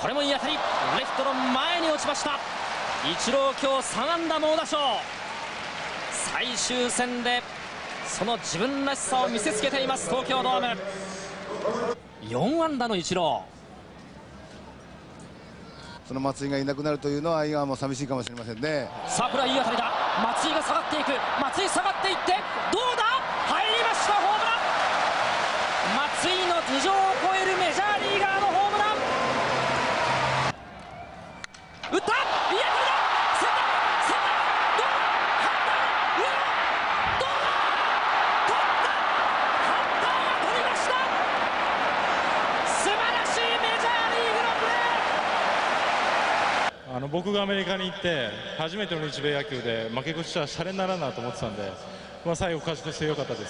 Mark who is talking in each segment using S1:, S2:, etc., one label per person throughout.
S1: これもいい当たり、レフトの前に落ちました。イチロー今日3安打猛打賞、最終戦でその自分らしさを見せつけています東京ドーム。4安打のイチロ
S2: その松井がいなくなるというのは今も寂しいかもしれませんね。
S1: さあこれはいい当たりだ。松井が下がっていく。松井下がっていってどうだ、入りました、ホームラン。松井の頭上を越えるメジャーリーガーのホームラン。打った、いい当たりだ。センター、センター、どうだ、ハンター、上野、どうだ、取った、ハンターが取りました。素晴らしいメジャーリーグのプレー。
S3: 僕がアメリカに行って初めての日米野球で負け越しはシャレにならんなと思ってたんで、最後勝ち越してよかったです。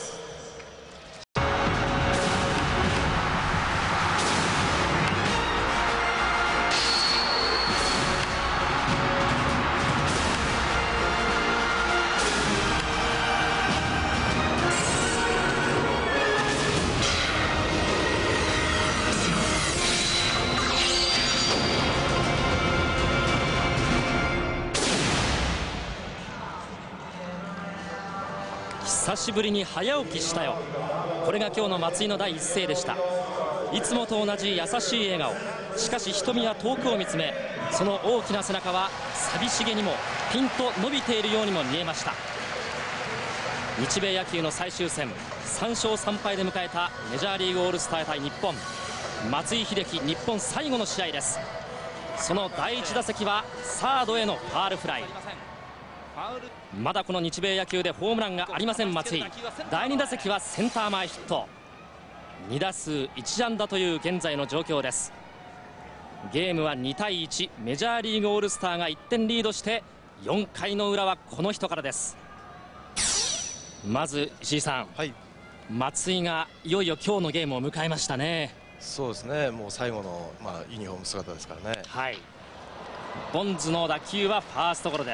S1: 久しぶりに早起きしたよ。これが今日の松井の第一声でした。いつもと同じ優しい笑顔、しかし瞳は遠くを見つめ、その大きな背中は寂しげにもピンと伸びているようにも見えました。日米野球の最終戦、3勝3敗で迎えたメジャーリーグオールスター対日本。松井秀喜、日本最後の試合です。その第1打席はサードへのファールフライ。まだこの日米野球でホームランがありません松井。第2打席はセンター前ヒット、2打数1安打という現在の状況です。ゲームは2対1、メジャーリーグオールスターが1点リードして、4回の裏はこの人からです。まず石井さん、
S4: はい、
S1: 松井がいよいよ今日のゲームを迎えましたね。
S4: そうですね、もう最後の、ユニフォーム姿ですからね。
S1: はい、ボンズの打球はファーストゴロです。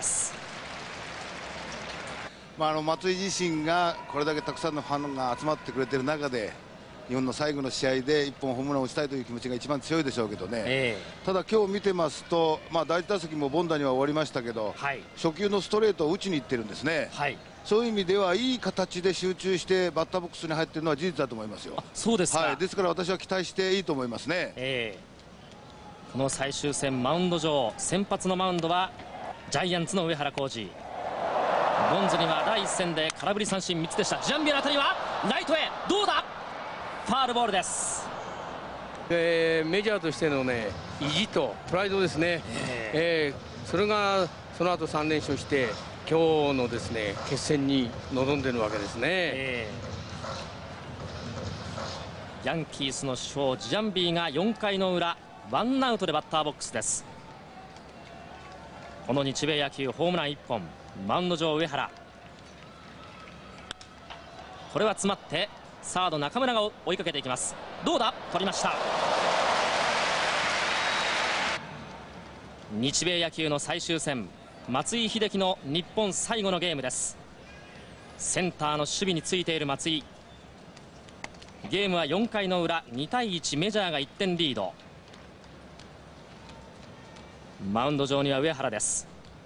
S2: 松井自身がこれだけたくさんのファンが集まってくれている中で、日本の最後の試合で1本ホームランを打ちたいという気持ちが一番強いでしょうけどね、ただ今日見てますと、第1打席も凡打には終わりましたけど、
S1: はい、
S2: 初球のストレートを打ちにいってるんですね、はい、そういう意味ではいい形で集中してバッターボックスに入っているのは事実だと思いますよ。
S1: そうですか、
S2: はい、ですから私は期待していいと思いますね。
S1: この最終戦、マウンド上、先発のマウンドはジャイアンツの上原浩二。ボンズには第1戦で空振り三振3つでした。ジャンビアの当たりはライトへ、どうだ、ファールボールです。
S5: メジャーとしてのね、意地とプライドですね、それがその後3連勝して今日のですね決戦に臨んでいるわけですね。
S1: ヤンキースの主砲ジャンビーが4回の裏ワンアウトでバッターボックスです。この日米野球ホームラン1本、マウンド上上原、これは詰まってサード中村が追いかけていきます。どうだ、取りました。日米野球の最終戦、松井秀喜の日本最後のゲームです。センターの守備についている松井。ゲームは4回の裏2対1、メジャーが1点リード。マウンド上には上原です。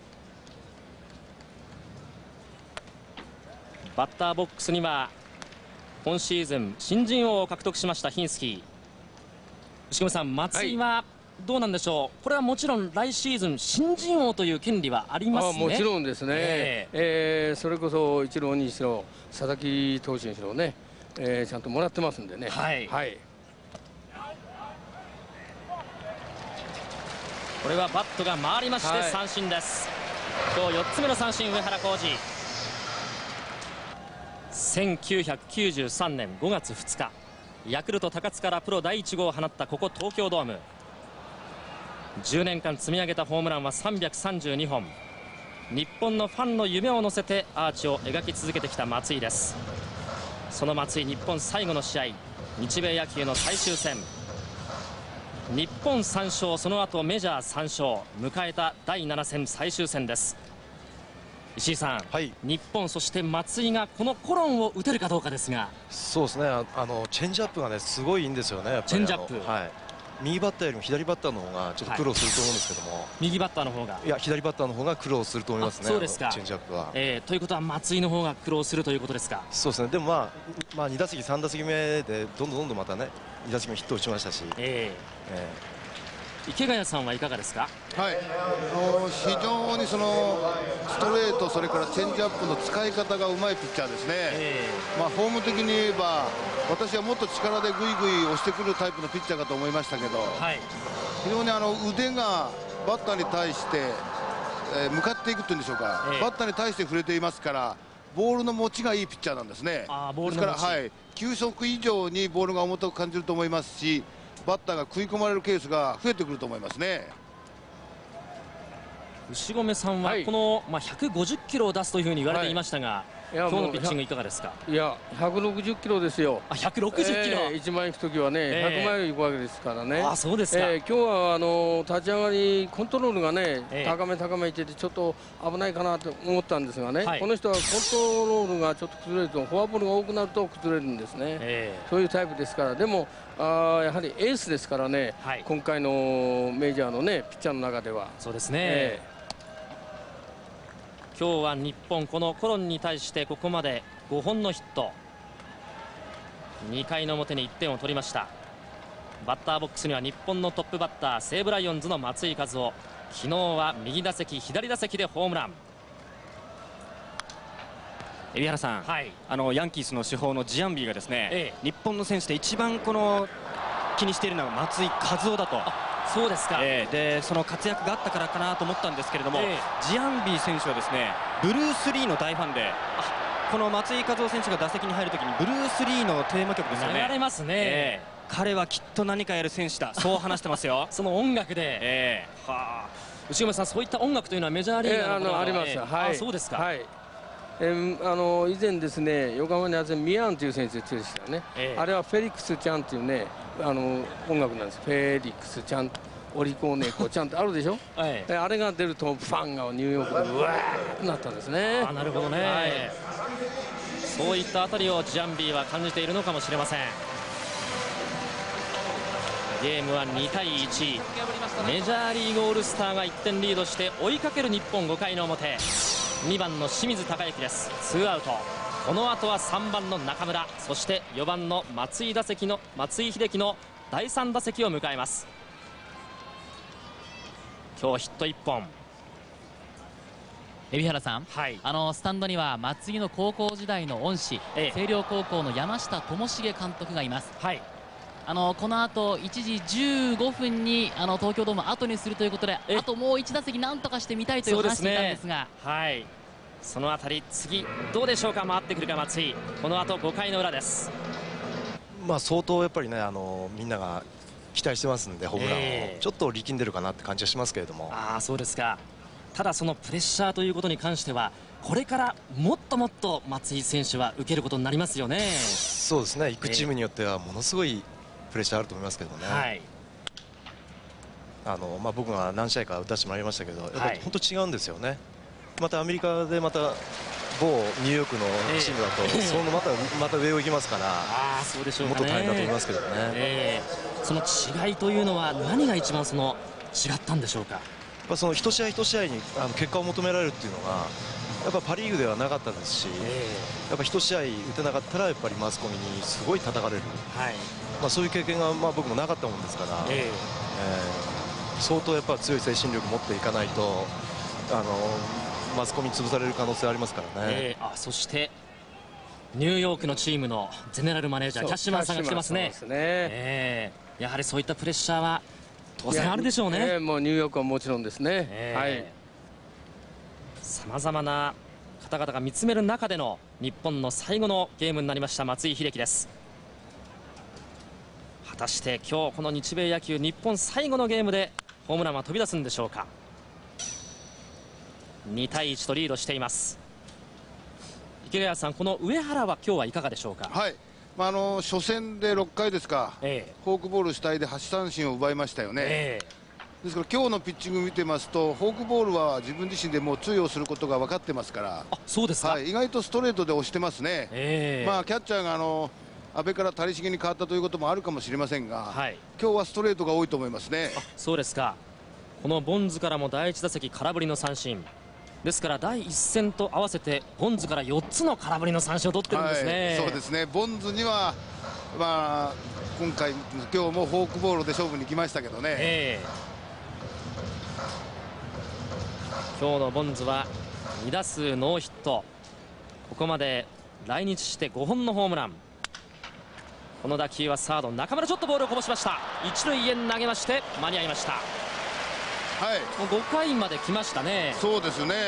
S1: バッターボックスには今シーズン新人王を獲得しましたヒンスキー。牛込さん、松井はどうなんでしょう、これはもちろん来シーズン新人王という権利はありますね。
S5: もちろんですね、それこそイチローにしろ佐々木投手にしろね、ちゃんともらってますんでね。はい、はい、
S1: これはバットが回りまして三振です。今日4つ目の三振、上原浩二。1993年5月2日、ヤクルト高津からプロ第1号を放ったここ東京ドーム。10年間積み上げたホームランは332本。日本のファンの夢を乗せてアーチを描き続けてきた松井です。その松井、日本最後の試合、日米野球の最終戦、日本3勝、その後メジャー3勝、迎えた第7戦最終戦です。石井さん、はい、日本、そして松井がこのコロンを打てるかどうかですが。
S4: そうですね、チェンジアップがねすごいいいんですよね。やっぱり
S1: チェンジアップ、
S4: はい、 右バッターよりも左バッターの方がちょっと苦労すると思うんですけども、
S1: 右バッターの方が、
S4: いや左バッターの方が苦労すると思いますね。
S1: そうですか。
S4: チェンジアップは、
S1: ということは松井の方が苦労するということですか。
S4: そうですね。でもまあ2打席3打席目でどんどんまたね2打席目ヒット打ちましたし、
S1: 池谷さんはいかがですか。
S2: はい、非常にそのストレート、それからチェンジアップの使い方がうまいピッチャーですね。まあ、フォーム的に言えば私はもっと力でぐいぐい押してくるタイプのピッチャーかと思いましたけど、非常に腕がバッターに対して、向かっていくというんでしょうか、バッターに対して触れていますからボールの持ちがいいピッチャーなんですね。ですから、球速以上にボールが重たく感じると思いますし、バッターが食い込まれるケースが増えてくると思いますね。
S1: 牛込さんはこの、150キロを出すというふうに言われていましたが、今日のピッチングいかがですか。
S5: いや160キロですよ。
S1: 160キロ、
S5: 1万いく時はね、100マイルいくわけですからね。
S1: そうですか。
S5: 今日は立ち上がりコントロールがね、高めいっててちょっと危ないかなと思ったんですがね、この人はコントロールがちょっと崩れるとフォアボールが多くなると崩れるんですね。そういうタイプですから。でもやはりエースですからね、今回のメジャーのねピッチャーの中では。
S1: そうですね。今日は日本このコロンに対してここまで5本のヒット、2回の表に1点を取りました。バッターボックスには日本のトップバッター西武ライオンズの松井一夫、昨日は右打席左打席でホームラン。
S6: 海老原さん、ヤンキースの主砲のジアンビーがですね、日本の選手で一番気にしているのは松井一夫だと。
S1: そうですか。
S6: でその活躍があったからかなと思ったんですけれども、ジアンビー選手はですねブルース・リーの大ファンで、この松井一夫選手が打席に入るときにブルース・リーのテーマ曲ですよね。
S1: 流れますね。
S6: 彼はきっと何かやる選手だ、そう話してますよ。
S1: その音楽で、内込さん、そういった音楽というのはメジャーリーガーの
S5: あります。そうですか。以前ですね、横浜にはミアンという選手でしたよね。あれはフェリックスちゃんというね音楽なんです。フェリックスちゃん、オリコンネコちゃんってあるでしょ。あれが出るとファンがニューヨークでうわーってなったんですね。
S1: なるほどね。そういったあたりをジャンビーは感じているのかもしれません。ゲームは2対1、メジャーリーグオールスターが1点リードして追いかける日本。5回の表、2番の清水貴之です。ツーアウト。この後は3番の中村、そして4番の松井秀喜の第3打席を迎えます。今日ヒット1本。
S7: 海老原さん、スタンドには松井の高校時代の恩師、星稜高校の山下智茂監督がいます。この後1時15分に東京ドームを後にするということで、あともう1打席なんとかしてみたいという話していたんですが、
S1: そのあたり次どうでしょうか。回ってくるか松井。この後5回の裏です。
S4: 相当やっぱりねみんなが期待してますんで、ホームランをちょっと力んでるかなって感じはしますけれども。
S1: そうですか。ただそのプレッシャーということに関してはこれからもっともっと松井選手は受けることになりますよね。
S4: そうですね。行くチームによってはものすごいプレッシャーあると思いますけどね。僕が何試合か打たせてもらいましたけど、やっぱり本当違うんですよね。またアメリカでまた某ニューヨークのチームだと、そのまた上を行きますから、
S1: そうでしょうかね。
S4: もっと大変だと思いますけどね。
S1: その違いというのは何が一番違ったんでしょうか。
S4: その一試合一試合に結果を求められるっていうのがやっぱパ・リーグではなかったですし、やっぱ一試合打てなかったらやっぱりマスコミにすごい叩かれる、そういう経験が僕もなかったもんですから、相当やっぱ強い精神力持っていかないとマスコミに潰される可能性ありますからね。
S1: そしてニューヨークのチームのゼネラルマネージャーキャッシュマンさんが来てますね。やはりそういったプレッシャーは当然あるでしょうね。
S5: もうニューヨークはもちろんですね。
S1: さまざまな方々が見つめる中での日本の最後のゲームになりました。松井秀喜です。果たして今日この日米野球日本最後のゲームでホームランは飛び出すんでしょうか。2対1とリードしています。池谷さん、この上原は今日はいかがでしょうか。
S2: 初戦で6回ですか、フォークボール主体で8三振を奪いましたよね。ですから今日のピッチング見てますとフォークボールは自分自身でもう通用することが分かってますから。
S1: そうですか。
S2: 意外とストレートで押してますね。キャッチャーが阿部から谷繁に変わったということもあるかもしれませんが、今日はストレートが多いと思いますね。
S1: そうですか。このボンズからも第1打席空振りの三振ですから、第1戦と合わせてボンズから4つの空振りの三振を取ってるんですね。
S2: そうですね。ボンズには今回今日もフォークボールで勝負に来ましたけどね。
S1: 今日のボンズは2打数ノーヒット、ここまで来日して5本のホームラン。この打球はサード中村、ちょっとボールをこぼしました。一塁へ投げまして間に合いました。もう5回まで来ましたね。
S2: そうですね、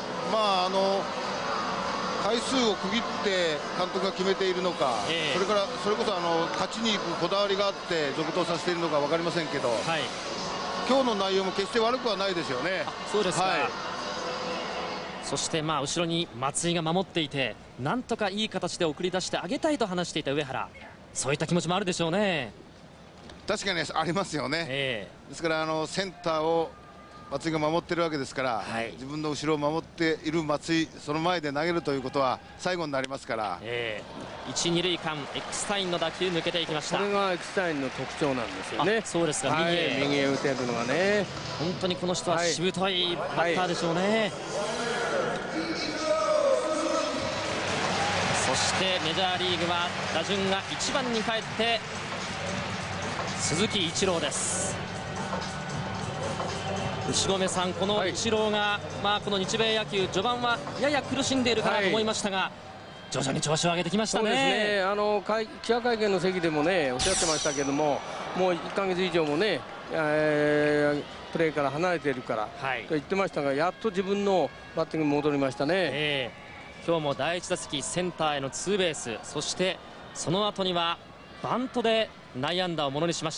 S2: 回数を区切って監督が決めているのか、それからそれこそ勝ちに行くこだわりがあって続投させているのか分かりませんけど、今日の内容も決して悪くはないですよね。
S1: そうですか。そして後ろに松井が守っていて、なんとかいい形で送り出してあげたいと話していた上原、そういった気持ちもあるでしょうね。
S2: 確かにありますよね。ですからセンターを松井が守っているわけですから、自分の後ろを守っている松井、その前で投げるということは最後になりますから、
S1: 一、二塁間、エクスタインの打球抜けていきました。
S5: これがエクスタインの特徴なんですよね。
S1: そうですか。
S5: 右へ打てるのがね、
S1: 本当にこの人はしぶといバッターでしょうね。そしてメジャーリーグは打順が1番に帰って鈴木一郎です。後目さん、このイチローが、この日米野球序盤はやや苦しんでいるかなと思いましたが、徐々に調子を上げてきましたね。
S5: そうですね。記者会見の席でもねおっしゃってましたけども、もう1ヶ月以上もね、プレーから離れているから、と言ってましたが、やっと自分のバッティングに戻りましたね。
S1: 今日も第1打席センターへのツーベース、そしてその後にはバントで内野安打をものにしました。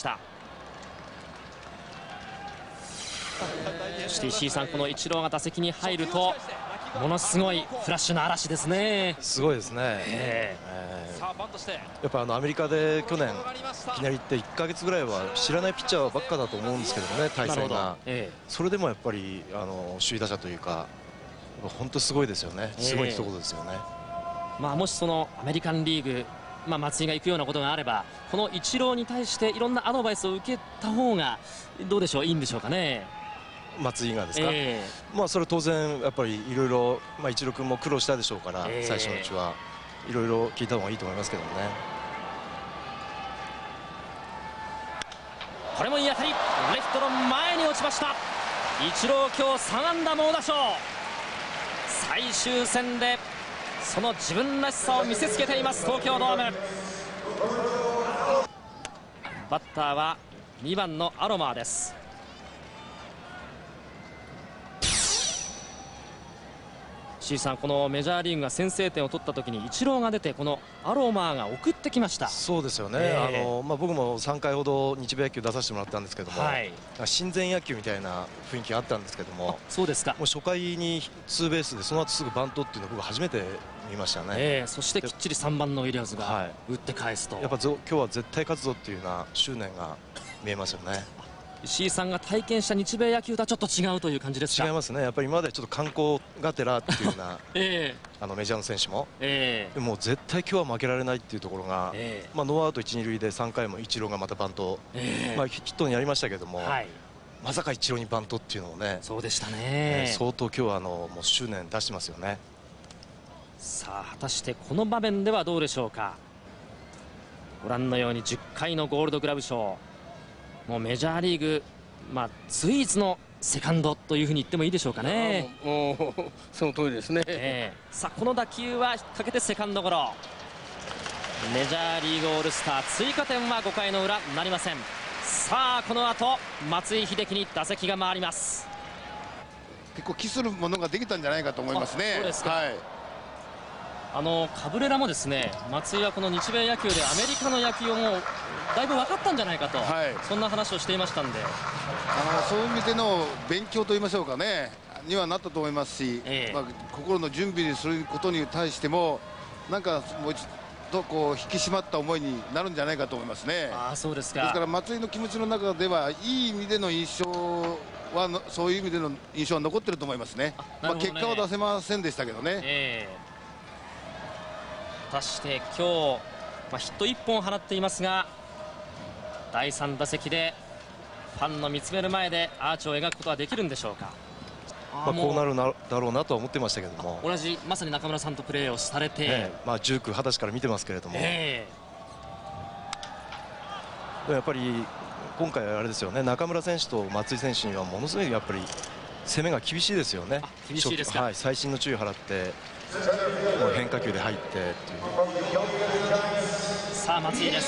S1: そして石井さん、このイチローが打席に入るとものすごいフラッシュの嵐ですね。
S4: すごいですね。やっぱアメリカで去年いきなり行って1ヶ月ぐらいは知らないピッチャーばっかだと思うんですけどね、対戦が。それでもやっぱり首位打者というか、本当すごいですよね。すごい一言ですよね。
S1: もしそのアメリカンリーグ、松井が行くようなことがあれば、このイチローに対していろんなアドバイスを受けた方がどうでしょう、いいんでしょうかね。
S4: 松井がですか。それ当然やっぱりいろいろ、イチロー君も苦労したでしょうから、最初のうちはいろいろ聞いた方がいいと思いますけどね。
S1: これもいい当たり、レフトの前に落ちました。イチロー今日3安打猛打賞、最終戦でその自分らしさを見せつけています、東京ドーム。バッターは2番のアロマーです。石井さん、このメジャーリーグが先制点を取った時にイチローが出て、このアロマーが送ってきました。
S4: そうですよね。僕も3回ほど日米野球出させてもらったんですけども、親善野球みたいな雰囲気があったんですけども、
S1: そうですか。
S4: もう初回にツーベースでその後すぐバントっていうのを僕初めて見ましたね。
S1: そしてきっちり3番のウィリアムズが打って返すと、
S4: やっぱ今日は絶対勝つぞっていうような執念が見えますよね。
S1: 石井さんが体験した日米野球とはちょっと違うという感じですか。
S4: 違いますね。やっぱり今までちょっと観光がてらっていうような、メジャーの選手も、でも絶対今日は負けられないっていうところが、ノーアウト1、2塁で3回もイチローがまたバント、ヒットにやりましたけども、まさかイチローにバントっていうのをね、
S1: そうでしたね。
S4: 相当今日はもう執念出してますよね。
S1: さあ果たしてこの場面ではどうでしょうか。ご覧のように10回のゴールドグラブ賞、もうメジャーリーグ、随一のセカンドというふうに言ってもいいでしょうかね。
S5: その通りですね。
S1: さあこの打球は引っ掛けてセカンドゴロ。メジャーリーグオールスター、追加点は5回の裏なりません。さあこの後松井秀喜に打席が回ります。
S2: 結構期するものができたんじゃないかと思いますね。
S1: そうですか。カブレラもですね、松井はこの日米野球でアメリカの野球をもうだいぶ分かったんじゃないかと、そんな話をしていましたんで、
S2: そういう意味での勉強といいましょうかね、にはなったと思いますし、心の準備することに対してもなんかもう一度こう引き締まった思いになるんじゃないかと思いますね。
S1: そうですか。
S2: ですから松井の気持ちの中ではいい意味での印象はそういう意味での印象は残ってると思いますね。結果は出せませんでしたけどね。
S1: 果たして今日ヒット1本放っていますが、第3打席でファンの見つめる前でアーチを描くことはできるんでしょうか。
S4: こうなるだろうなとは思ってましたけども、
S1: 同じまさに中村さんとプレーをされて、
S4: 19、20歳から見てますけれども、やっぱり今回あれですよね、中村選手と松井選手にはものすごいやっぱり攻めが厳しいですよね。
S1: 厳しいですか。
S4: はい、細心の注意を払ってもう変化球で入ってっていう。
S1: さあ松井です。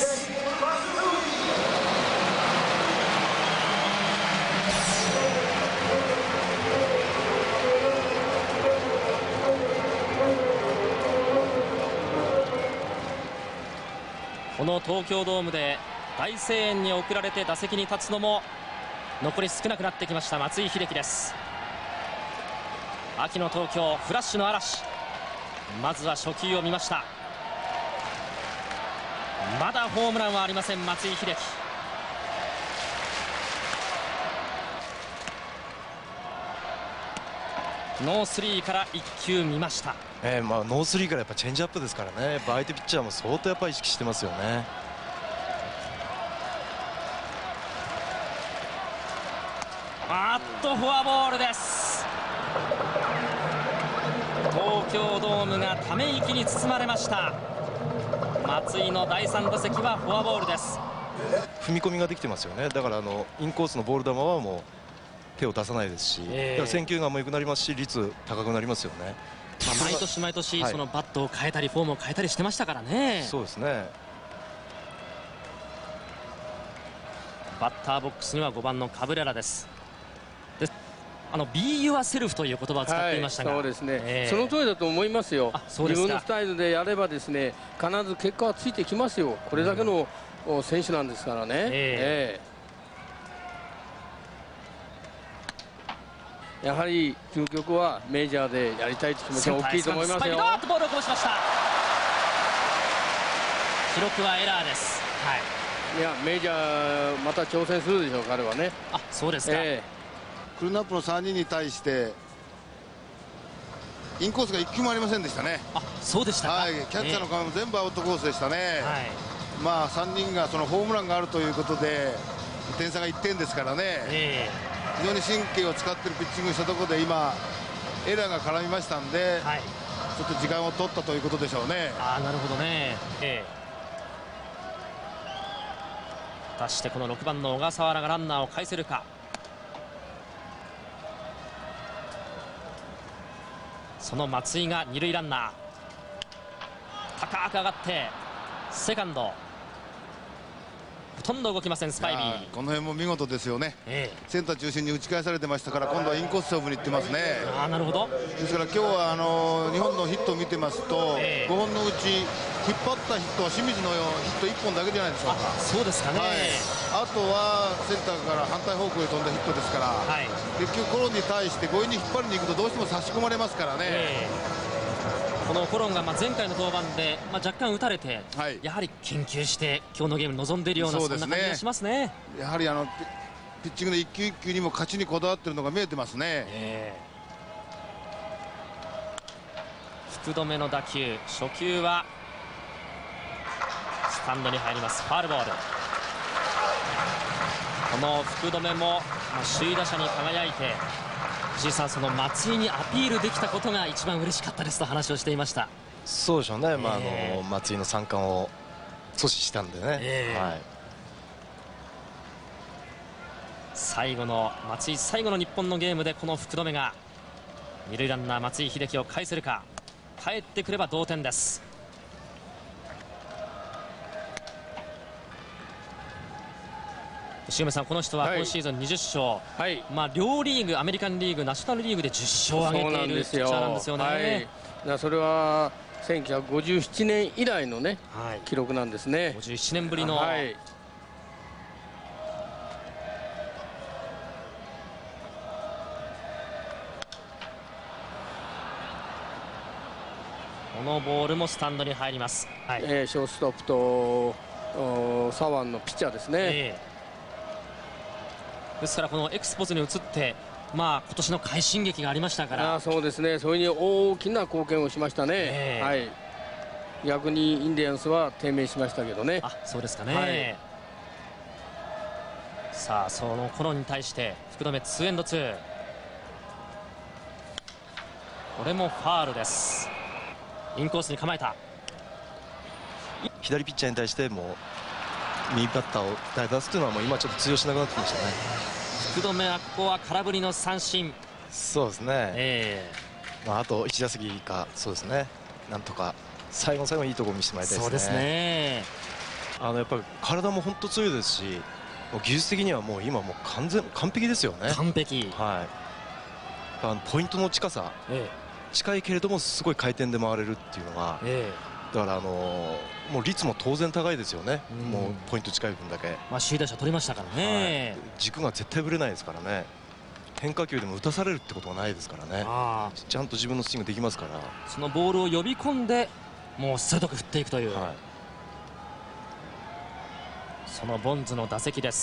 S1: この東京ドームで大声援に送られて打席に立つのも残り少なくなってきました松井秀喜です。秋の東京フラッシュの嵐、まずは初球を見ました。まだホームランはありません松井秀喜。ノースリーから1球見ました。
S4: ノースリーからやっぱチェンジアップですからね、やっぱ相手ピッチャーも相当やっぱ意識してますよね。
S1: フォアボールです。東京ドームがため息に包まれました。松井の第3打席はフォアボールです。
S4: 踏み込みができてますよね。だからインコースのボール球はもう手を出さないですし、だから選球眼も良くなりますし、率高くなりますよね。
S1: 毎年毎年そのバットを変えたりフォームを変えたりしてましたからね。
S4: そうですね。
S1: バッターボックスには5番のカブレラです。Be yourself という言葉を使っていましたが、
S5: そうですね、その通りだと思いますよ。自分のスタイルでやればですね、必ず結果はついてきますよ。これだけの選手なんですからね。やはり究極はメジャーでやりたいという気持ちが大きいと思いますよ。
S1: ボールをこぼしました。記録はエラーです。
S5: いや、メジャーまた挑戦するでしょう、彼はね。
S1: そうですか。
S2: クルーナップの3人に対してインコースが1球もありませんでしたね。
S1: そうでしたか。
S2: キャッチャーの構えも全部アウトコースでしたね。3人がそのホームランがあるということで点差が1点ですからね、非常に神経を使っているピッチングしたところで今エラーが絡みましたんで、ちょっと時間を取ったということでしょうね。
S1: なるほどね。果たしてこの6番の小笠原がランナーを返せるか。その松井が二塁ランナー、高く上がってセカンド、ほとんど動きませんスパイビー。
S2: この辺も見事ですよね。センター中心に打ち返されてましたから、今度はインコース勝負にいってますね。
S1: なるほど。
S2: ですから今日は2本のヒットを見てますと、5本のうち引っ張ったヒットは清水のヒット1本だけじゃないでしょうか。
S1: そうですかね。
S2: あとはセンターから反対方向へ飛んだヒットですから、結局コロンに対して強引に引っ張りに行くとどうしても差し込まれますからね。
S1: このコロンが前回の登板で若干打たれて、やはり研究して今日のゲームに臨んでいるような、そんな感じがしますね。
S2: やはりピッチングで一球一球にも勝ちにこだわっているのが見えてますね。
S1: 福留の打球、初球はスタンドに入ります。ファウルボール。この福留も首位打者に輝いて、藤井さん、その松井にアピールできたことが一番嬉しかったですと話をしていました。
S4: そうでしょうね。松井の三冠を阻止したんでね。
S1: 最後の松井、最後の日本のゲームでこの福留が二塁ランナー松井秀喜を返せるか。帰ってくれば同点です。塩見さん、この人は今シーズン20勝、両リーグ、アメリカンリーグ、ナショナルリーグで10勝を挙げているピッチャーなんですよね。
S5: それは1957年以来のね、記録なんですね。
S1: 57年ぶりの。このボールもスタンドに入ります。
S5: ショーストップと左腕のピッチャーですね。
S1: ですからこのエクスポズに移って今年の快進撃がありましたから。
S5: そうですね、それに大きな貢献をしましたね。 逆にインディアンスは低迷しましたけどね。
S1: あ、そうですかね、
S5: はい、
S1: さあその頃に対して福留2エンド2、これもファールです。インコースに構えた。
S4: 左ピッチャーに対しても右バッターを出すというのはもう今ちょっと通用しなくなってきましたね。
S1: 福留はここは空振りの三振。
S4: そうですね、あと1打席か、そうですね、なんとか最後の最後にいいところ見せてもらいたいですね。
S1: そうですね、
S4: やっぱり体も本当強いですし、もう技術的にはもう今もう完璧ですよね。
S1: 完璧、
S4: はい、ポイントの近さ、近いけれどもすごい回転で回れるっていうのが、だからもう率も当然高いですよね、もうポイント近い分だけ。
S1: 首位打者取りましたからね、
S4: 軸が絶対ぶれないですからね。変化球でも打たされるってことがないですからね。ちゃんと自分のスイングできますから、
S1: そのボールを呼び込んでもう鋭く振っていくという、そのボンズの打席です。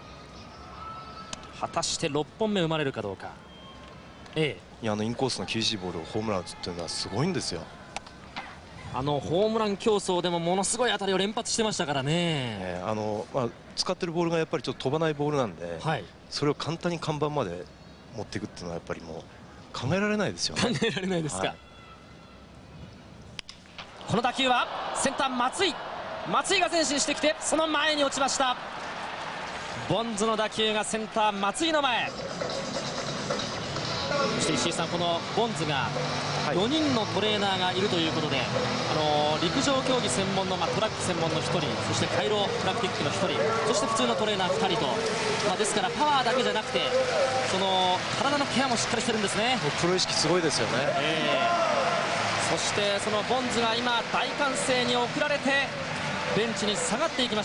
S1: 果たして6本目生まれるかどうか。
S4: いや、インコースの厳しいボールをホームラン打つっていうのはすごいんですよ。
S1: ホームラン競争でもものすごい当たりを連発してましたからね。
S4: 使ってるボールがやっぱりちょっと飛ばないボールなんで、それを簡単に看板まで持っていくっていうのはやっぱりもう考えられないですよね。
S1: 考えられないですか、この打球はセンター松井が前進してきてその前に落ちました。ボンズの打球がセンター松井の前。そして石井さん、このボンズが4人のトレーナーがいるということで、陸上競技専門の、トラック専門の1人、そしてカイロプラクティックの1人、そして普通のトレーナー2人と、ですからパワーだけじゃなくてその体のケアもしっかりしてるんですね。
S4: プロ意識すごいですよね。
S1: そしてそのボンズが今大歓声に送られてベンチに下がっていきました。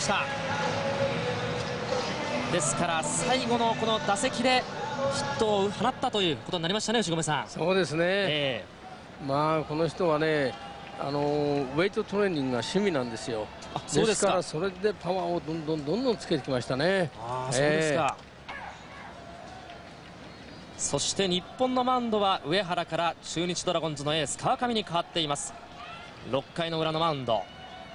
S1: ですから最後のこの打席でヒットを放ったということになりましたね、牛込さん。
S5: そうですね、この人はね、ウェイトトレーニングが趣味なんですよ。ですからそれでパワーをどんどんつけてきましたね。
S1: そうですか。そして日本のマウンドは上原から中日ドラゴンズのエース川上に変わっています。6回の裏のマウンド、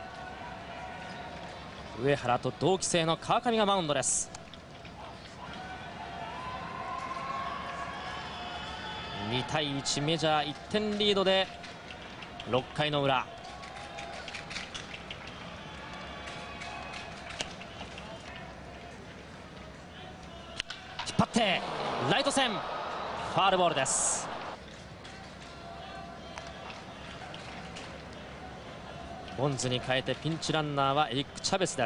S1: 上原と同期生の川上がマウンドです。2対1、メジャー1点リードで6回の裏。引っ張ってライト線、ファールボールです。ボンズに変えてピンチランナーはエリック・チャベスです。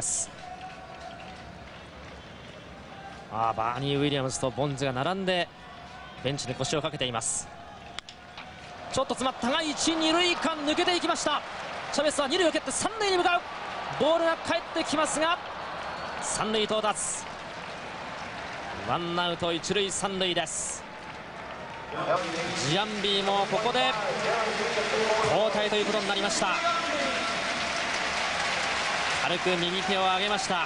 S1: バーニー・ウィリアムズとボンズが並んでベンチで腰をかけています。ちょっと詰まったが1、2塁間抜けていきました。チャベスは2塁を蹴って3塁に向かう。ボールが返ってきますが3塁到達。ワンアウト1塁3塁です。ジアンビーもここで交代ということになりました。軽く右手を上げました。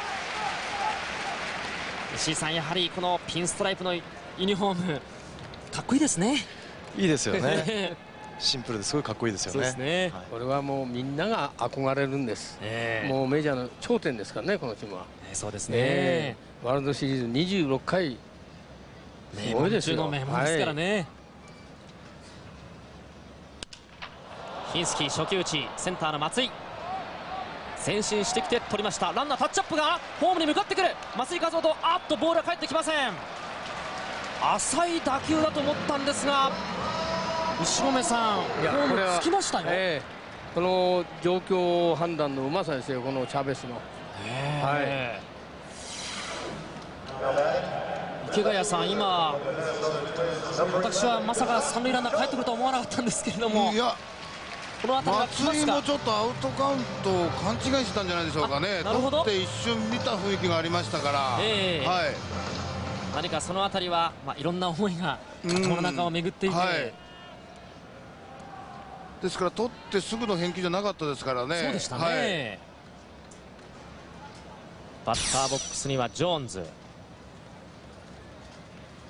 S1: 石井さん、やはりこのピンストライプのユニフォームかっこいいですね。
S4: いいですよね。シンプルですごいかっこいいですよね。
S1: そうですね、
S5: これはもうみんなが憧れるんです、もうメジャーの頂点ですからね、このチームは。
S1: そうですね、
S5: ワールドシリーズ26回、すごいですよ。
S1: 名門ですからね。ヒンスキー初球打ち、センターの松井前進してきて取りました。ランナータッチアップがホームに向かってくる。松井稼頭とボールは返ってきません。浅い打球だと思ったんですが、牛込さん、ホームつきましたよ。
S5: この状況判断のうまさですよ、このチャベスの。
S1: 池谷さん、今私はまさか三塁ランナー帰ってくるとは思わなかったんですけれども、
S2: いや、
S1: この辺りは来ますか。
S2: 松井もちょっとアウトカウントを勘違いしてたんじゃないでしょうかね。
S1: なるほど。
S2: 取って一瞬見た雰囲気がありましたから、
S1: 何かその辺りは、いろんな思いが頭の中を巡っていて、
S2: ですから取ってすぐの返球じゃなかったですからね。
S1: そうでしたね。バッターボックスにはジョーン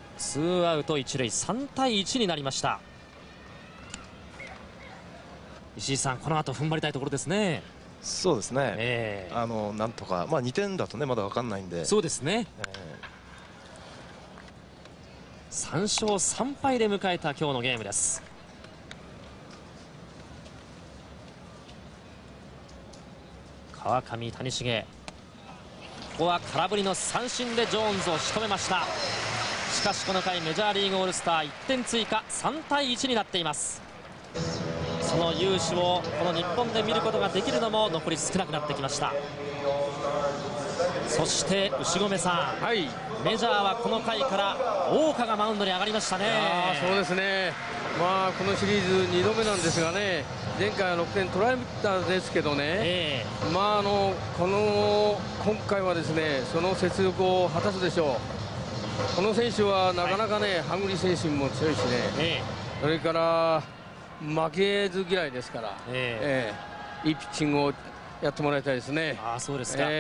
S1: ズ。2アウト1塁、3対1になりました。 石井さん、この後踏ん張りたいところですね。
S4: そうですね、なんとか、2点だとねまだ分かんないんで。
S1: そうですね、3勝3敗で迎えた今日のゲームです。川上、谷繁、ここは空振りの三振でジョーンズを仕留めました。しかしこの回メジャーリーグオールスター1点追加、3対1になっています。その雄姿をこの日本で見ることができるのも残り少なくなってきました。そして牛込さん、メジャーはこの回から大岡がマウンドに上がりましたね。
S5: そうですね、このシリーズ2度目なんですがね、前回は6点取られたんですけどね、今回はですねその雪辱を果たすでしょう。この選手はなかなかね、ハングリー精神も強いしね、それから負けず嫌いですから、いいピッチングをやってもらいたいですね。
S1: そうですか。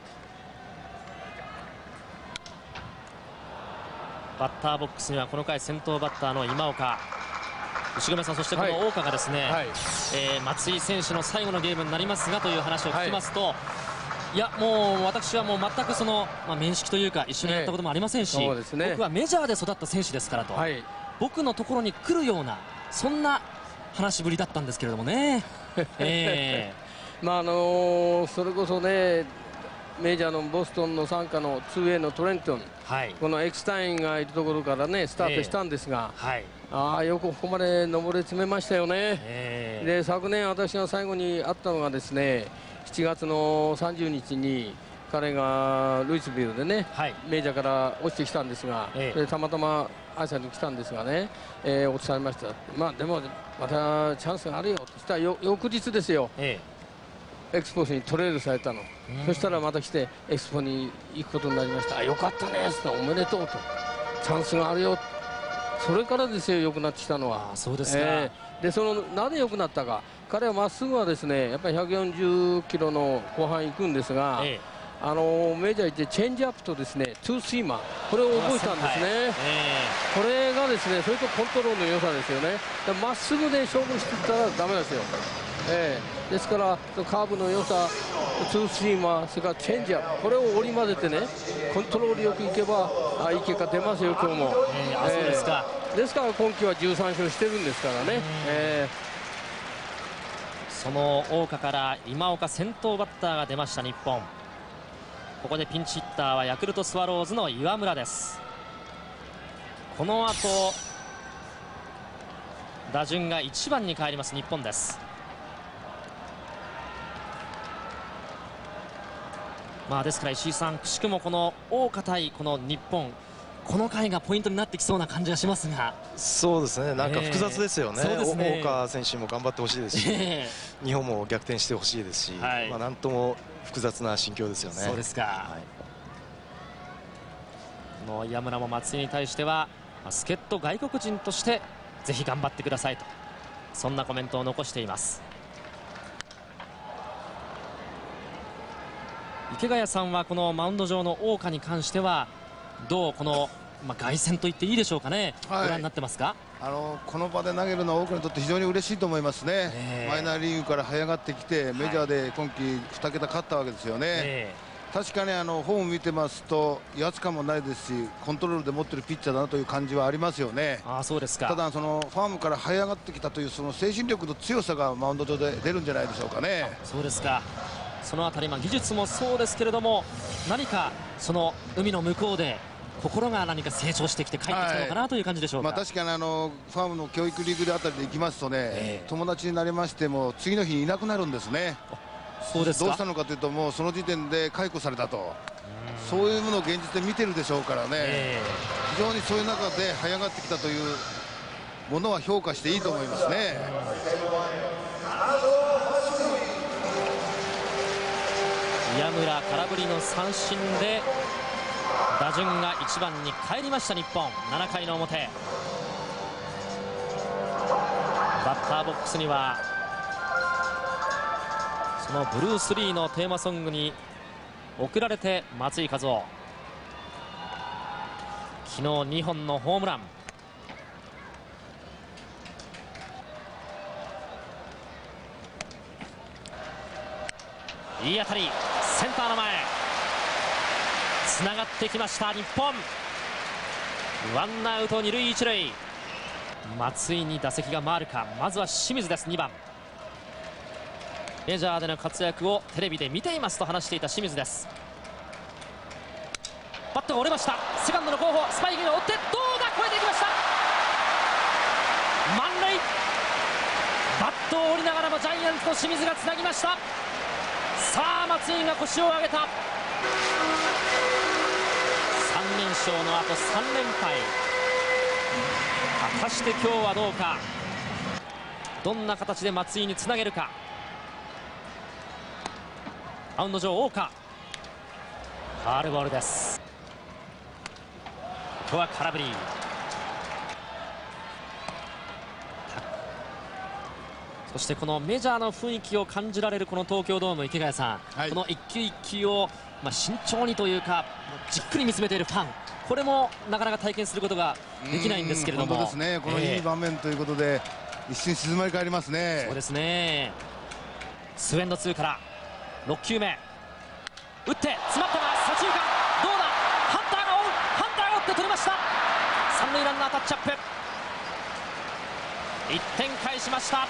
S1: バッターボックスにはこの回先頭バッターの今岡、牛込さん、そしてこの大岡がですね、松井選手の最後のゲームになりますがという話を聞きますと、いやもう私はもう全くその、面識というか一緒にやったこともありませんし、僕はメジャーで育った選手ですからと、僕のところに来るようなそんな話しぶりだったんですけれどもね。それ
S5: こそね、メジャーのボストンの傘下の 2A のトレントン、このエクスタインがいるところからねスタートしたんですが、よくここまで上り詰めましたよね。で昨年私が最後に会ったのがですね7月の30日に彼がルイスビルでね、メジャーから落ちてきたんですが、でたまたま挨拶に来たんですがね、落とされました。でもまたチャンスがあるよとしたら翌日ですよ、エクスポにトレードされたの。そしたらまた来てエクスポに行くことになりました。よかったねっておめでとうと、チャンスがあるよ。それからですよ良くなってきたのは。
S1: そうですか。
S5: でなぜ良くなったか、彼はまっすぐはですねやっぱり140キロの後半行くんですが、メジャー行ってチェンジアップとですねツーシーマー、これを覚えたんですね。これがですねそれとコントロールの良さですよね。まっすぐで勝負していったらダメですよ。ですからカーブの良さ、ツーシーマー、それからチェンジアップ、これを織り交ぜてねコントロールよくいけばいい結果出ますよ今日も。
S1: そうですか。
S5: ですから今季は13勝してるんですからね。
S1: その大岡から今岡先頭バッターが出ました日本。ここでピンチヒッターはヤクルトスワローズの岩村です。この後打順が1番に変わります日本です。ですから石井さん、くしくもこの大岡対この日本、この回がポイントになってきそうな感じがしますが。
S4: そうですね、なんか複雑ですよね。大岡選手も頑張ってほしいですし、日本も逆転してほしいですし、なんとも複雑な心境ですよね。
S1: そうですか。この岩村も松井に対しては助っ人外国人としてぜひ頑張ってくださいと、そんなコメントを残しています。池谷さんはこのマウンド上の大岡に関してはどうこの、凱旋と言っていいでしょうかね、ご覧になってますか。
S2: この場で投げるのは大岡にとって非常に嬉しいと思いますね。マイナーリーグから這い上がってきてメジャーで今季2桁勝ったわけですよね。確かにフォーム見てますと威圧感もないですしコントロールで持ってるピッチャーだなという感じはありますよね。
S1: そうですか。
S2: ただそのファームから這い上がってきたというその精神力の強さがマウンド上で出るんじゃないでしょうかね。
S1: そうですか。そのあたり、技術もそうですけれども何かその海の向こうで心が何か成長してきて帰ってきたのかなという感じでしょうか。
S2: 確かにファームの教育リーグであたりで行きますとね、友達になりましても次の日にいなくなるんですね。
S1: そうですか。
S2: どうしたのかというともうその時点で解雇されたと、そういうものを現実で見てるでしょうからね、非常にそういう中で這い上がってきたというものは評価していいと思いますね。
S1: 宮村空振りの三振で打順が1番に帰りました日本。7回の表、バッターボックスにはそのブルース・リーのテーマソングに送られて松井一夫、昨日2本のホームラン。 いい当たり、センターの前、つながってきました日本。ワンアウト2塁1塁。松井に打席が回るか。まずは清水です。2番、メジャーでの活躍をテレビで見ていますと話していた清水です。バットが折れました。セカンドの後方、スパイクが追って、どうだ、越えていきました。満塁。バットを折りながらもジャイアンツの清水がつなぎました。さあ松井が腰を上げた。3連勝の後3連敗。果たして今日はどうか。どんな形で松井につなげるか。マウンド上大川、ファウルボールです。ここは空振り。そしてこのメジャーの雰囲気を感じられるこの東京ドーム、池谷さん、はい、この一球一球を慎重にというかじっくり見つめているファン、これもなかなか体験することができないんですけれども、
S2: 本当ですね、このいい場面ということで、一瞬静まり返りますね。
S1: そうですね。スエンド2から6球目、打って詰まったが左中間、どうだ、ハンターが追う、ハンターが追って取りました。三塁ランナータッチアップ、1点返しました。3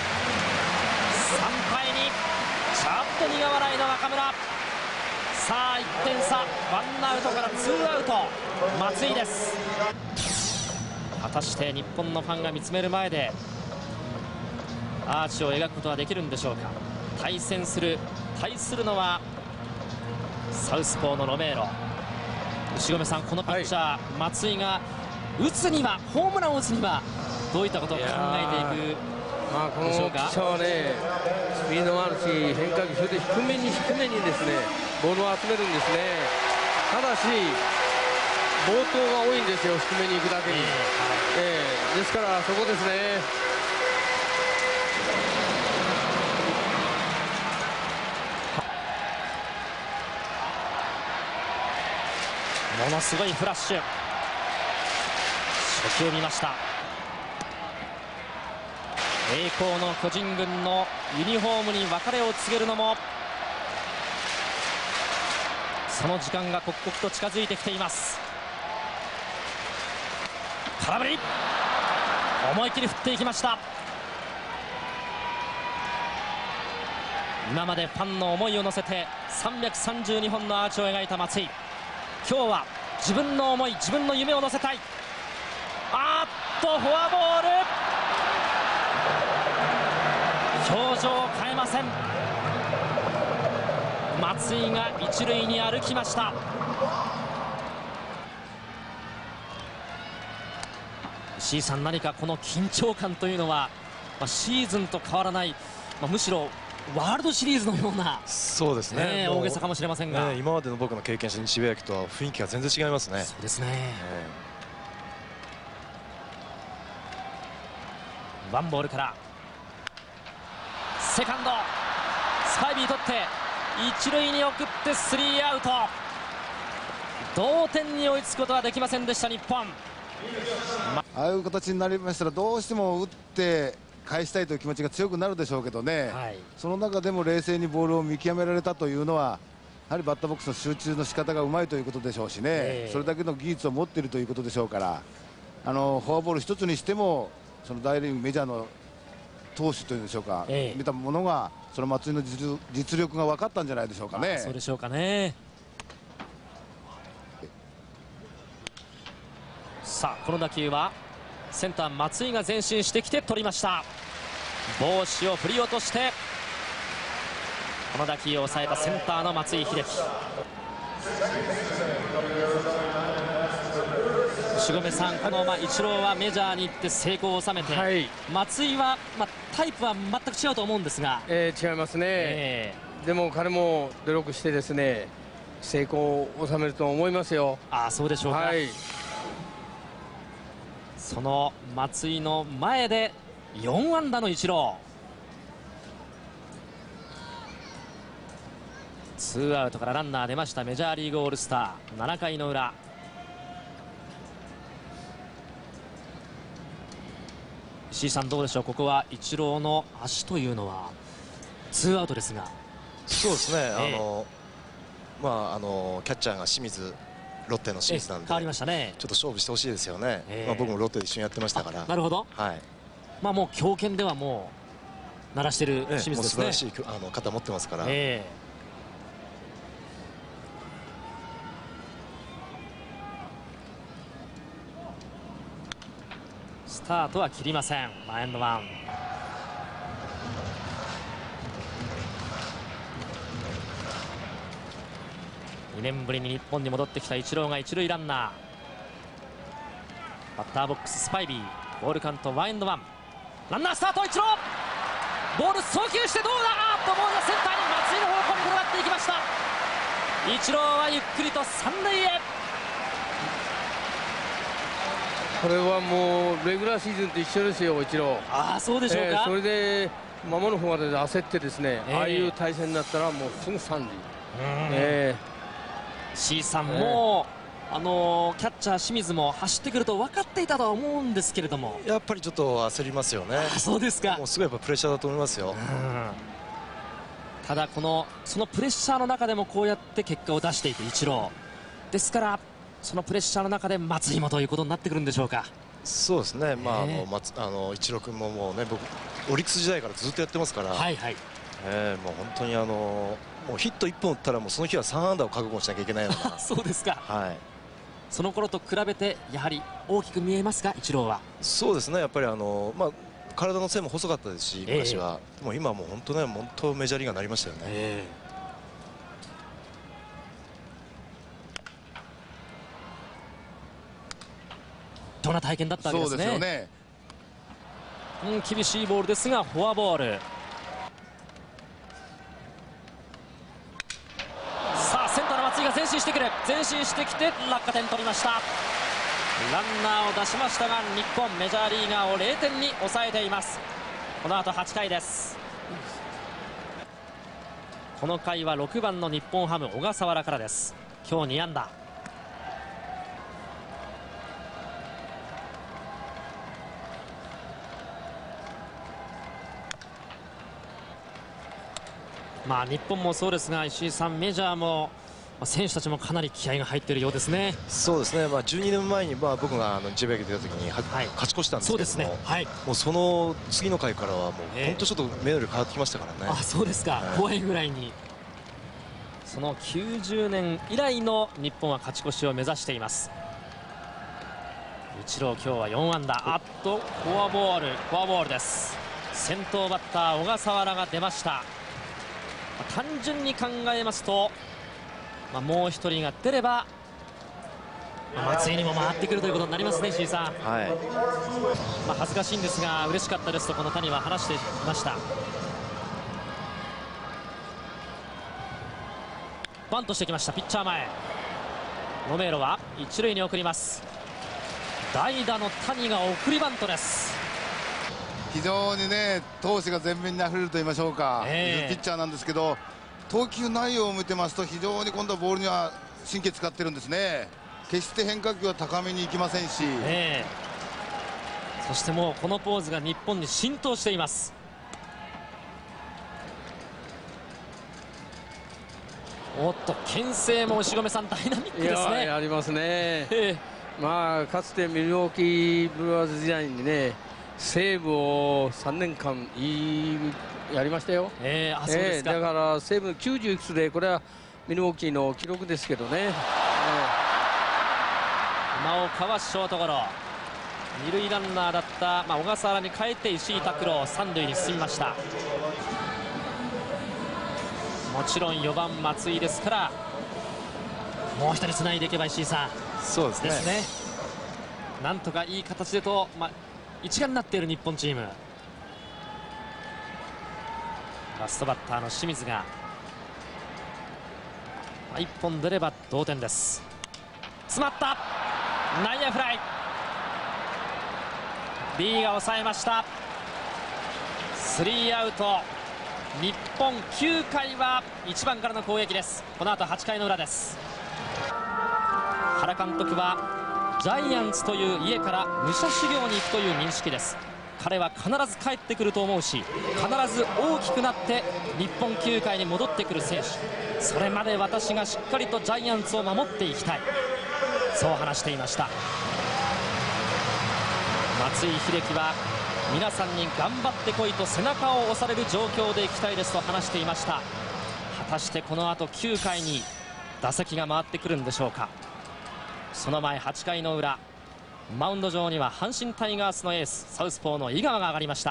S1: 対2、ちょっと苦笑いの中村。さあ1点差、ワンアウトから2アウト、松井です。果たして日本のファンが見つめる前でアーチを描くことはできるんでしょうか。対するのはサウスポーのロメーロ。牛込さん、このピッチャー、はい、松井が打つには、ホームランを打つにはどういったことを考えていく
S5: このピッチャーはね、スピードもあるし、変化球、それで低めにですね、ボールを集めるんですね。ただし暴投が多いんですよ、低めに行くだけに。ですからそこですね。
S1: ものすごいフラッシュ、初球見ました。栄光の巨人軍のユニフォームに別れを告げるのも、その時間が刻々と近づいてきています。空振り、思い切り振っていきました。今までファンの思いを乗せて332本のアーチを描いた松井、今日は自分の思い、自分の夢を乗せたい。あっとフォアボール、表情を変えません。松井が一塁に歩きました。石井さん、何かこの緊張感というのは、シーズンと変わらない、むしろワールドシリーズのような、
S4: そうですね、
S1: 大げさかもしれませんが、
S4: 今までの僕の経験した日米野球とは雰囲気が全然違いますね。
S1: そうですね。ワンボールからセカンド、スパイビー取って一塁に送ってスリーアウト。同点に追いつくことはできませんでした日本。
S2: ああいう形になりましたら、どうしても打って返したいという気持ちが強くなるでしょうけどね、はい、その中でも冷静にボールを見極められたというのは、やはりバッターボックスの集中の仕方がうまいということでしょうしね、それだけの技術を持っているということでしょうから、フォアボール一つにしても、その大リーグメジャーの投手というんでしょうか、見たものが、その松井の実力が分かったんじゃないでしょうかね。
S1: そうでしょうかね。さあこの打球はセンター松井が前進してきて取りました。帽子を振り落としてこの打球を抑えたセンターの松井秀喜。牛込さん、このイチローはメジャーに行って成功を収めて、はい、松井は、タイプは全く違うと思うんですが、
S5: 違いますね、でも彼も努力してですね、成功を収めると思いますよ。
S1: そうでしょうか、はい、その松井の前で4安打のイチロー。ツーアウトからランナー出ました。メジャーリーグオールスター7回の裏。石井さん、どうでしょう、ここはイチローの足というのはツーアウトですが。
S4: そうですね、キャッチャーが清水、ロッテの清水なんで
S8: 変わりましたね。
S4: ちょっと勝負してほしいですよね。僕もロッテで一緒にやってましたから。
S8: なるほど。
S4: はい。
S8: もう強肩ではもう鳴らしてる清水ですね。
S4: もう素晴らしい肩持ってますから。
S8: スタートは切りません。エンドワン。2年ぶりに日本に戻ってきたイチローが一塁ランナー。バッターボックススパイビー、ボールカウント1エンドワン。ランナースタート、イチローボール送球してどうだ、ボールがセンターに松井の方向に転がっていきました。イチローはゆっくりと三塁へ。
S5: これはもうレギュラーシーズンと一緒ですよ、イチロー。
S8: そうでしょうか。
S5: それで守る方で焦ってですね、ああいう対戦になったらもうすぐ三塁。
S8: C さんも、キャッチャー清水も走ってくると分かっていたとは思うんですけれども、
S4: やっぱりちょっと焦りますよね。
S8: そうですか。
S4: もうすごいやっぱプレッシャーだと思いますよ。
S8: ただそのプレッシャーの中でもこうやって結果を出していくイチローですから、そのプレッシャーの中で松井もということになってくるんでしょうか。
S4: そうですね。イチロー君ももうね、僕オリックス時代からずっとやってますから。もう本当にもうヒット1本打ったらもうその日は3安打を覚悟しなきゃいけないような。
S8: そうですか。その頃と比べてやはり大きく見えますか、イチローは。
S4: そうですね。やっぱり体の線も細かったですし、昔はもう今はもう本当メジャーリーガーになりましたよね。
S8: どんな体験だったわけですね。そうですよね。厳しいボールですがフォアボール。さあセンターの松井が前進してくる、前進してきて落下点取りました。ランナーを出しましたが日本メジャーリーガーを0点に抑えています。この後8回です。この回は6番の日本ハム小笠原からです。今日2安打。日本もそうですが、石井さん、メジャーも選手たちもかなり気合が入っているようですね。
S4: そうですね。12年前に僕が日米野球出た時に勝ち越したんですけども、もうその次の回からはもう本当ちょっと目より変わってきましたからね。
S8: そうですか。怖いぐらいに。その90年以来の日本は勝ち越しを目指しています。イチロー今日は4安打。フォアボールです。先頭バッター小笠原が出ました。単純に考えますと、もう一人が出れば松井にも回ってくるということになりますね、石井さん。恥ずかしいんですが嬉しかったですとこの谷は話していました。バントしてきました。ピッチャー前、ロメーロは一塁に送ります。代打の谷が送りバントです。
S2: 非常にね、闘志が前面にあふれると言いましょうか、ピッチャーなんですけど、投球内容を見てますと非常に今度はボールには神経使ってるんですね。決して変化球は高めに行きませんし、
S8: そしてもうこのポーズが日本に浸透しています。おっと牽制も牛込さんダイナミックですね。
S5: ありますね。かつてミルウォーキーブルワーズ時代にね、西武を3年間やりましたよ。だから西武90いくつで、これはミルウォーキーの記録ですけどね。
S8: 今岡はショートゴロ。二塁ランナーだった小笠原に変えて石井拓郎三塁に進みました。もちろん4番松井ですから、もう一人つないでいけば石井さん。
S4: そうですね。
S8: なんとかいい形でと、一丸になっている日本チーム。ラストバッターの清水が1本出れば同点です。詰まった、内野フライ。 B が抑えました。3アウト。日本9回は1番からの攻撃です。この後8回の裏です。原監督はジャイアンツという家から武者修行に行くという認識です。
S1: 彼は必ず帰ってくると思うし、必ず大きくなって日本球界に戻ってくる選手、それまで私がしっかりとジャイアンツを守っていきたい、そう話していました。松井秀喜は皆さんに頑張ってこいと背中を押される状況でいきたいですと話していました。果たしてこの後9回に打席が回ってくるんでしょうか。その前8回の裏、マウンド上には阪神タイガースのエースサウスポーの井川が上がりました。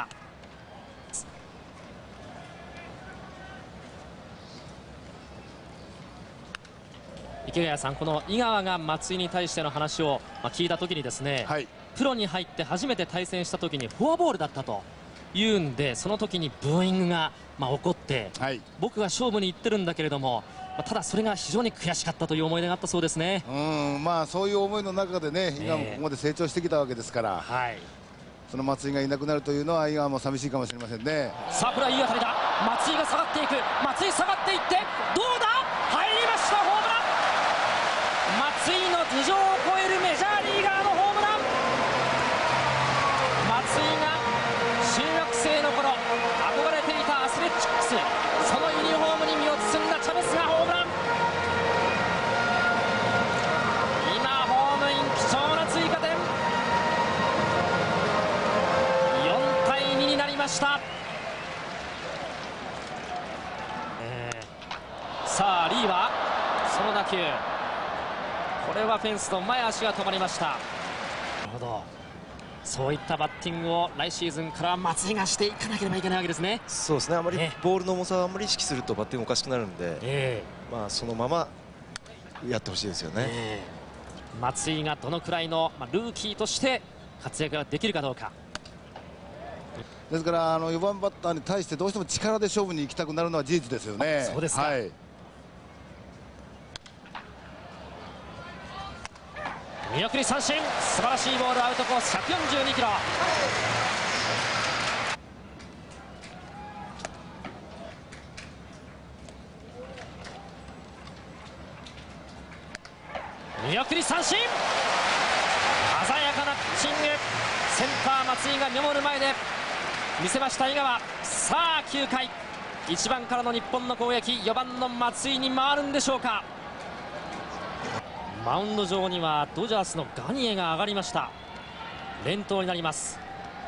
S1: 池谷さん、この井川が松井に対しての話を聞いた時にですね、はい、プロに入って初めて対戦した時にフォアボールだったというんで、その時にブーイングが起こって、はい、僕が勝負に行ってるんだけれども、ただそれが非常に悔しかったという思い出があったそうですね。
S2: そういう思いの中でね、井川もここまで成長してきたわけですから、はい、その松井がいなくなるというのは井川も寂しいかもしれませんね。
S1: さあこれはいい当たりだ。松井が下がっていく。松井下がっていってどうだ、入りました。ホームラン。松井の頭上を越えるメジャーリーガーのホームラン。松井が中学生の頃憧れていたアスレチックス、そのユニフォームに身を包んだチャベスがホームラン。今ホームイン、貴重な追加点。4対2になりました。さあリーはその打球、これはフェンスの前足が止まりました。なるほど、そういったバッティングを来シーズンからは松井がしていかなければいけないわけですね。
S4: そうですね、あまりボールの重さをあまり意識するとバッティングおかしくなるんで、そのままやってほしいですよね。
S1: 松井がどのくらいのルーキーとして活躍ができるかどうか
S2: ですから、4番バッターに対してどうしても力で勝負に行きたくなるのは事実ですよね。
S1: そうですか、はい、見送り三振、素晴らしいボール、アウトコース142キロ。見送り三振、鮮やかなピッチング、センター松井が見守る前で見せました井川。さあ9回、1番からの日本の攻撃、4番の松井に回るんでしょうか。マウンド上にはドジャースのガニエが上がりました。連投になります。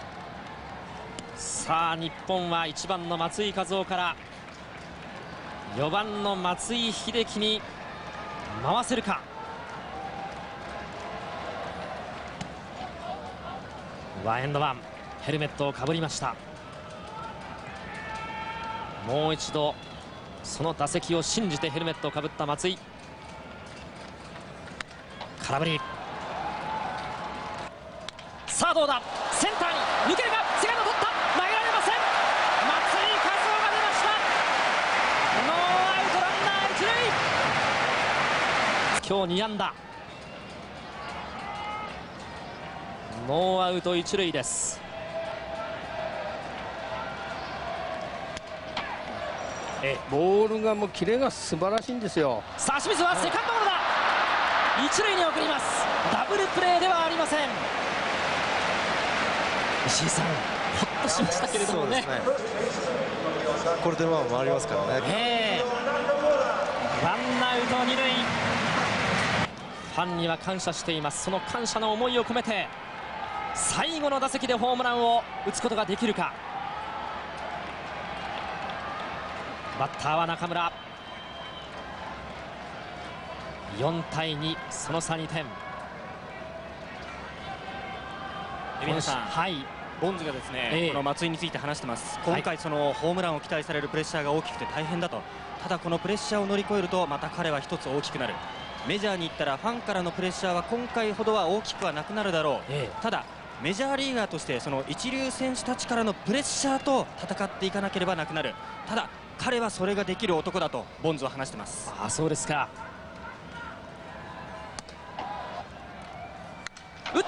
S1: さあ日本は1番の松井稼頭央から4番の松井秀喜に回せるか。ワンエンドワン、ヘルメットをかぶりました。もう一度その打席を信じてヘルメットをかぶった松井。空振り。さあどうだ、センターに抜けるか、セカンド取った、投げられません。松井稼頭央が出ました。ノーアウトランナー一塁。今日2安打、ノーアウト一塁です。
S5: ボールがもうキレが素晴らしいんですよ。
S1: さあ清水はセカンドゴロだ、一塁に送ります。ダブルプレーではありません。石井さん、ほっとしましたけれどもね。
S4: これで回りますからね。
S1: ワンアウト二塁。ファンには感謝しています。その感謝の思いを込めて最後の打席でホームランを打つことができるか。バッターは中村。4対2、その差2点。
S6: 海老さん、はい、ボンズがですね、この松井について話してます。今回そのホームランを期待されるプレッシャーが大きくて大変だと。ただこのプレッシャーを乗り越えるとまた彼は一つ大きくなる。メジャーに行ったらファンからのプレッシャーは今回ほどは大きくはなくなるだろう。ただメジャーリーガーとしてその一流選手たちからのプレッシャーと戦っていかなければなくなる。ただ彼はそれができる男だとボンズは話してます。
S1: ああ、そうですか。打った、いやこれだ、センター、センター、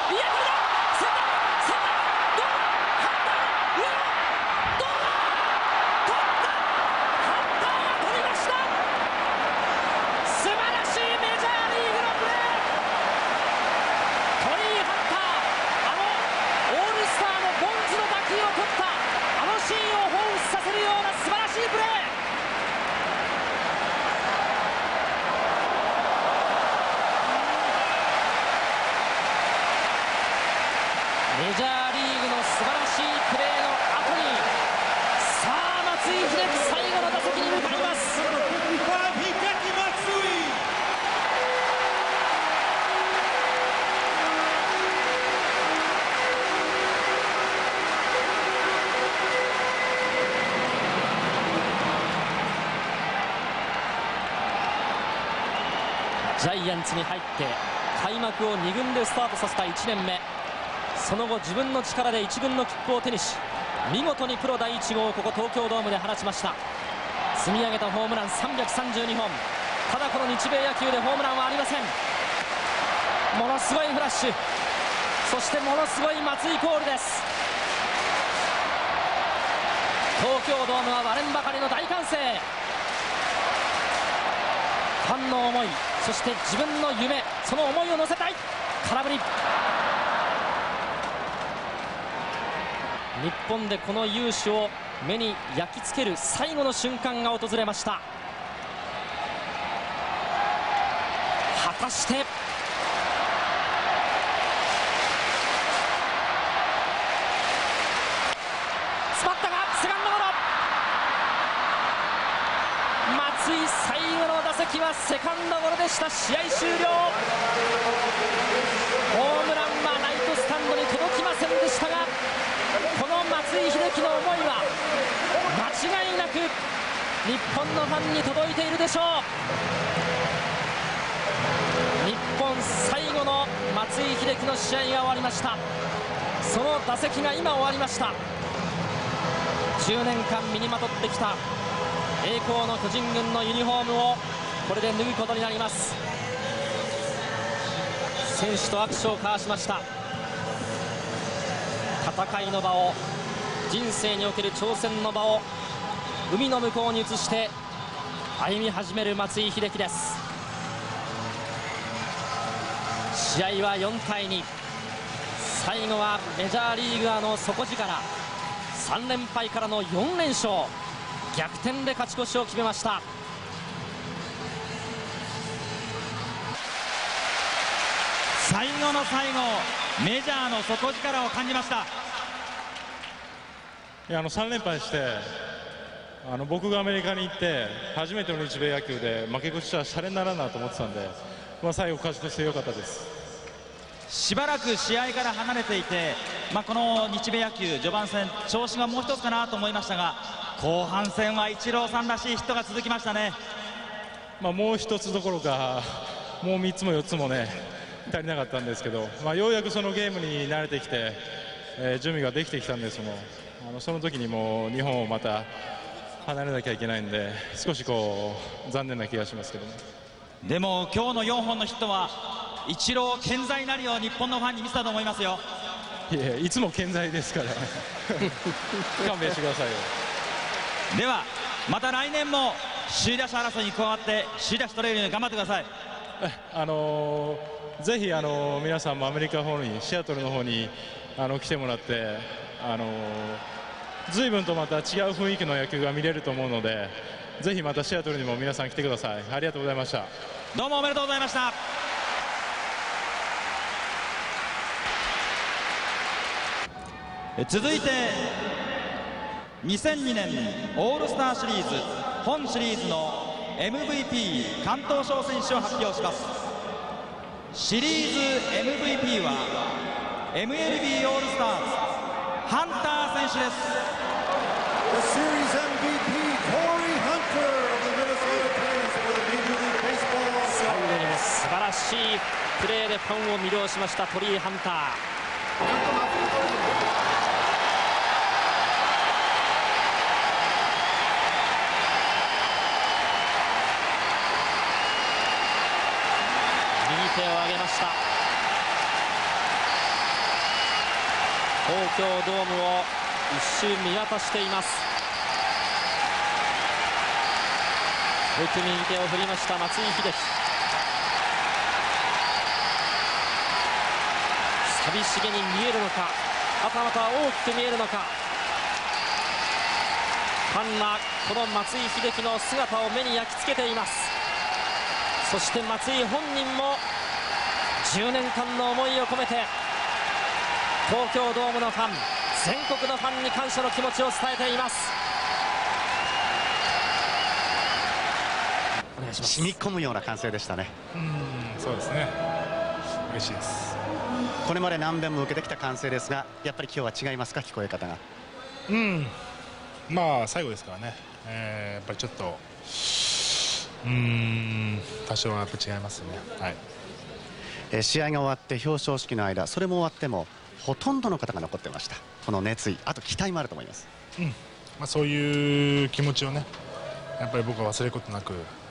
S1: どうだ、ハンター、上野、どうだ、取った、ハンターが取りました。素晴らしいメジャーリーグのプレー。トリー・ハンター、オールスターのボンズメジャーリーグの素晴らしいプレーの後に、さあ松井秀喜最後の打席に向かいます。ジャイアンツに入って開幕を2軍でスタートさせた1年目、その後自分の力で1軍の切符を手にし、見事にプロ第1号をここ東京ドームで放ちました。積み上げたホームラン332本、ただこの日米野球でホームランはありません。ものすごいフラッシュ、そしてものすごい松井コールです。東京ドームは割れんばかりの大歓声。ファンの思い、そして自分の夢、その思いを乗せたい。空振り。日本でこの雄姿を目に焼き付ける最後の瞬間が訪れました。果たして詰まったがセカンドゴロ。松井最後の打席はセカンドゴロでした。試合終了。ホームランはライトスタンドに届きませんでしたが、この松井秀喜の思いは間違いなく日本のファンに届いているでしょう。日本最後の松井秀喜の試合が終わりました。その打席が今終わりました。10年間身にまとってきた栄光の巨人軍のユニフォームをこれで脱ぐことになります。選手と握手を交わしました。戦いの場を、人生における挑戦の場を海の向こうに移して歩み始める松井秀喜です。試合は4対2。最後はメジャーリーガーの底力、3連敗からの4連勝、逆転で勝ち越しを決めました。
S9: 最後の最後、メジャーの底力を感じました。
S3: 3連敗して僕がアメリカに行って初めての日米野球で負け越しはシャレにならんなと思ってたんで、最後勝ち越してよかったです。
S9: しばらく試合から離れていて、この日米野球序盤戦調子がもう一つかなと思いましたが、後半戦はイチローさんらしいヒットが続きましたね。
S3: もう一つどころかもう3つも4つもね足りなかったんですけど、ようやくそのゲームに慣れてきて、準備ができてきたんですもん。その時にもう日本をまた離れなきゃいけないんで、少し残念な気がしますけども。
S9: でも今日の4本のヒットはイチロー健在なりを日本のファンに見せたと思いますよ。
S3: いつも健在ですから勘弁してくださいよ。
S9: ではまた来年も首位打者争いに加わって首位打者取れるように頑張ってください。
S3: ぜひ皆さんもアメリカの方に、シアトルの方に来てもらって、随分とまた違う雰囲気の野球が見れると思うので、ぜひまたシアトルにも皆さん来てください。ありがとうございました。
S9: どうもおめでとうございました。続いて2002年オールスターシリーズ本シリーズの MVP 関東賞選手を発表します。シリーズ MVP は MLB オールスターズハンター選手です。
S10: The series MVP Corey Hunter of the Minnesota Twins for the Major League Baseball.
S1: 最後にも素晴らしいプレーでファンを魅了しましたトリー・ハンター。手を挙げました。東京ドームを一周見渡しています。奥右手を振りました松井秀喜。寂しげに見えるのか、はたまた大きく見えるのか、ファンはこの松井秀喜の姿を目に焼き付けています。そして松井本人も10年間の思いを込めて
S8: 東京ドームのファン、全国のファンに感謝の気持ちを伝えています。お願いします。
S11: 染み込むような歓声でしたね。
S3: そうですね、嬉しいです。
S11: これまで何遍も受けてきた歓声ですが、やっぱり今日は違いますか、聞こえ方が。
S3: まあ最後ですからね、やっぱりちょっと多少はやっぱ違いますね。はい。
S11: 試合が終わって表彰式の間、それも終わってもほとんどの方が残ってました。この熱意、あと期待もあると思います。
S3: そういう気持ちをね、やっぱり僕は忘れることなく、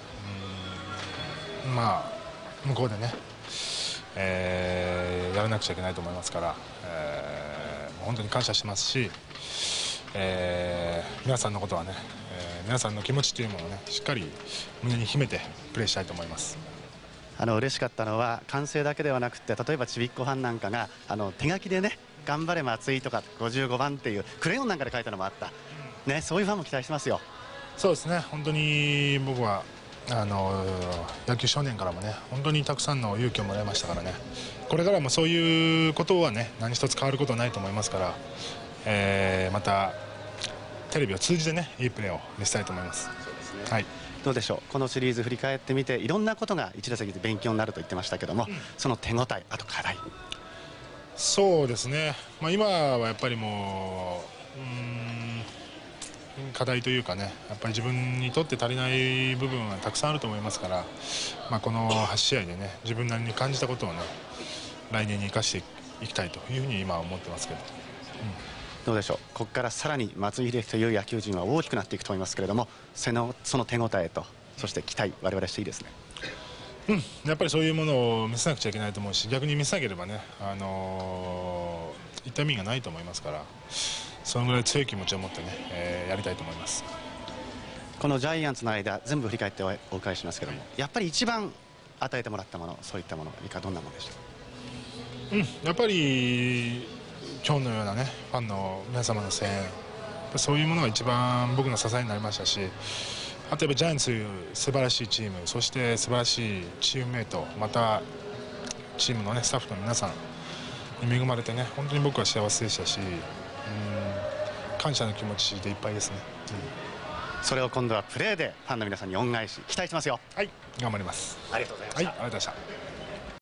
S3: 向こうでね、やらなくちゃいけないと思いますから、本当に感謝しますし、皆さんのことはね、皆さんの気持ちというものをね、しっかり胸に秘めてプレーしたいと思います。
S11: 嬉しかったのは歓声だけではなくて、例えばちびっこファンなんかが手書きでね、頑張れ松井とか55番っていうクレヨンなんかで書いたのもあった、ね、そういうファンも期待してますよ。
S3: そうですね、本当に僕は野球少年からもね、本当にたくさんの勇気をもらいましたからね、これからもそういうことはね、何一つ変わることはないと思いますから、またテレビを通じてね、いいプレーを見せたいと思います。そうですね、はい。
S11: どうでしょう、このシリーズ振り返ってみて、いろんなことが1打席で勉強になると言ってましたけども、その手応え、あと課題。
S3: そうですね、今はやっぱりもう課題というかね、やっぱり自分にとって足りない部分はたくさんあると思いますから、この8試合でね、自分なりに感じたことをね、来年に生かしていきたいというふうに今は思ってますけど。
S11: どうでしょう、ここからさらに松井秀喜という野球人は大きくなっていくと思いますけれども、その手応えと、そして期待、我々していいですね。
S3: やっぱりそういうものを見せなくちゃいけないと思うし、逆に見せなければね、痛みがないと思いますから、そのぐらい強い気持ちを持ってね、やりたいと思います。
S11: このジャイアンツの間、全部振り返ってお伺いしますけども、やっぱり一番与えてもらったもの、そういったもの、いかどんなものでしょう。
S3: やっぱり今日のようなね、ファンの皆様の声援、そういうものが一番僕の支えになりましたし、あとやっぱジャイアンツ素晴らしいチーム、そして素晴らしいチームメイト、またチームのね、スタッフの皆さんに恵まれてね、本当に僕は幸せでしたし、感謝の気持ちでいっぱいですね。
S11: それを今度はプレーでファンの皆さんに恩返し、期待してますよ。
S3: はい、頑張ります。
S11: ありがとうございました。
S3: はい、ありがとうございました。